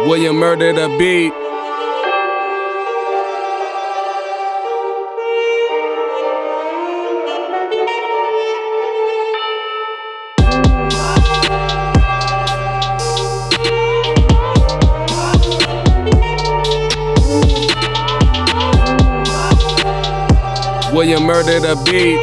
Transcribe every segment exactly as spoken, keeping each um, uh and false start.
Will you murder the beat? Will you murder the beat?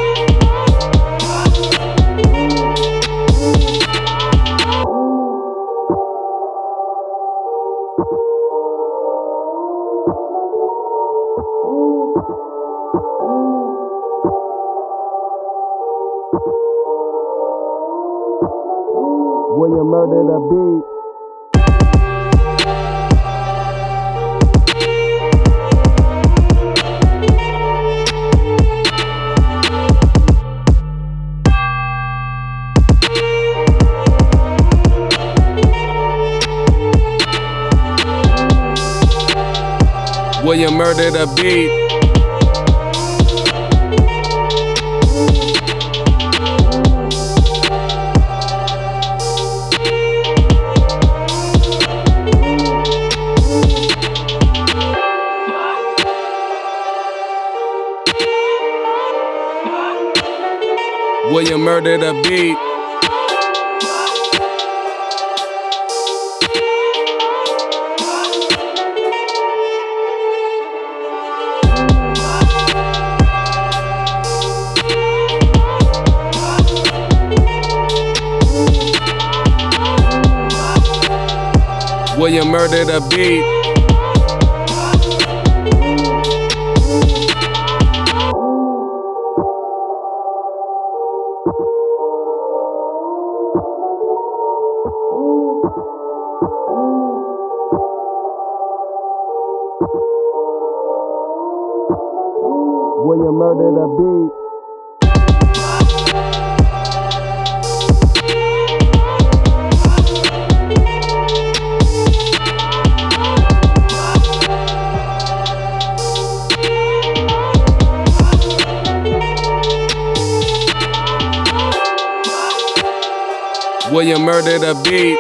Will you murder the beat? Will you murder the beat? Will you murder the beat? Will you murder the beat? Will you murder the beat? Will you murder the beat?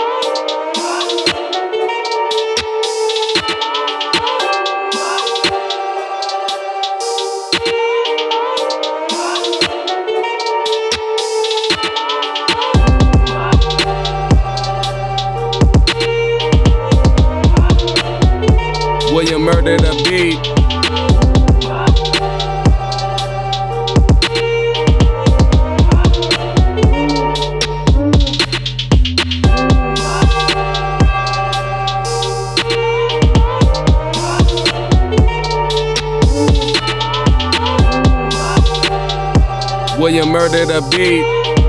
Will you murder the beat? Will you murder the beat?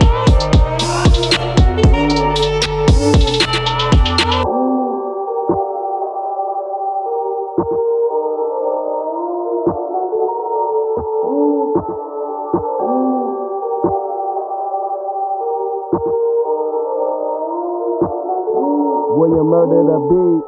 Will you murder the beat?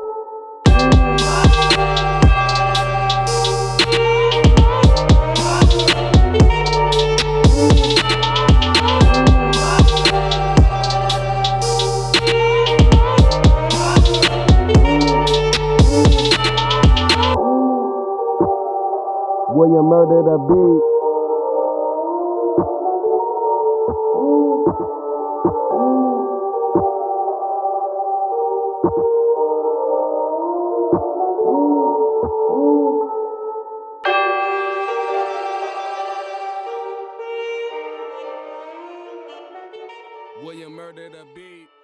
Will you murder the beat? Will you murder the beat?